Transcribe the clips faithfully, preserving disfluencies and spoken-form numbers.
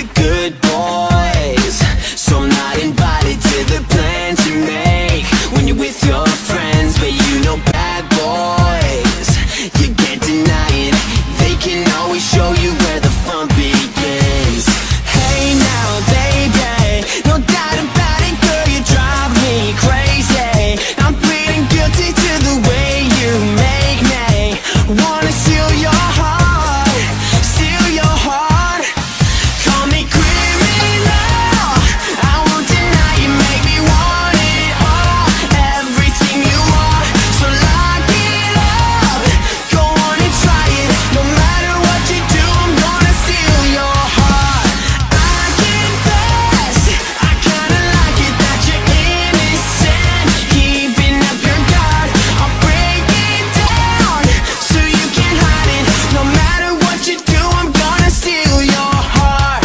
the good boys, so I'm not invited to the plans you make when you're with your friends. But you know bad boys, you can't deny it. They can always show you where the fun begins. Hey now baby, no doubt about it, girl, you drive me crazy. I'm pleading guilty to the way you make me wanna steal your heart, steal your heart. Call me criminal, I won't deny you make me want it all, everything you are. So lock it up, go on and try it. No matter what you do, I'm gonna steal your heart. I confess, I kinda like it that you're innocent, keeping up your guard. I'll break it down so you can hide it. No matter what you do, I'm gonna steal your heart.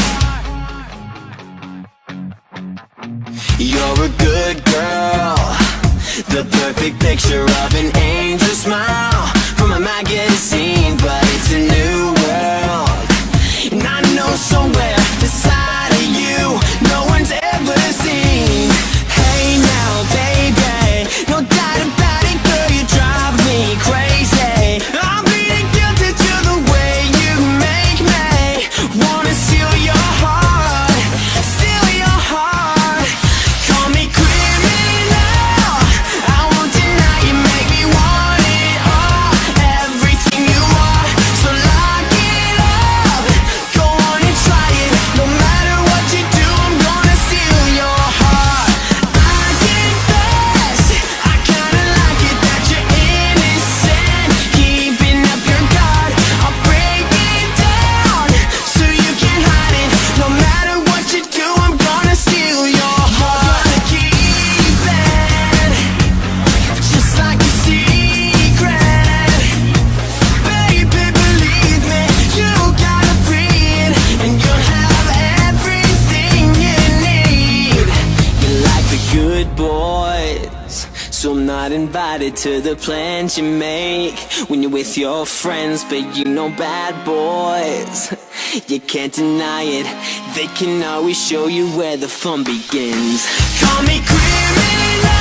You're a good girl, the perfect picture of an angel smile from a magazine, but it's a new world, and I know so well the side of you no one's ever seen. Hey now baby, no doubt about it, girl, you drive me crazy. I'm pleading guilty to the way you make me wanna steal your heart, steal your heart. Call me criminal, I won't deny you make me want it all, everything you are. So lock it up, go on and try it. No matter what you do, I'm gonna steal your heart. I confess, I kinda like it that you're innocent, keeping up your guard. I'll break it down so you can hide it. No matter what you do, I'm gonna steal your heart. Gonna keep it just like a secret. Baby, believe me, you gotta free it, and you'll have everything you need. You like the good boys, so I'm not invited to the plans you make when you're with your friends. But you know bad boys, you can't deny it. They can always show you where the fun begins. Call me criminal,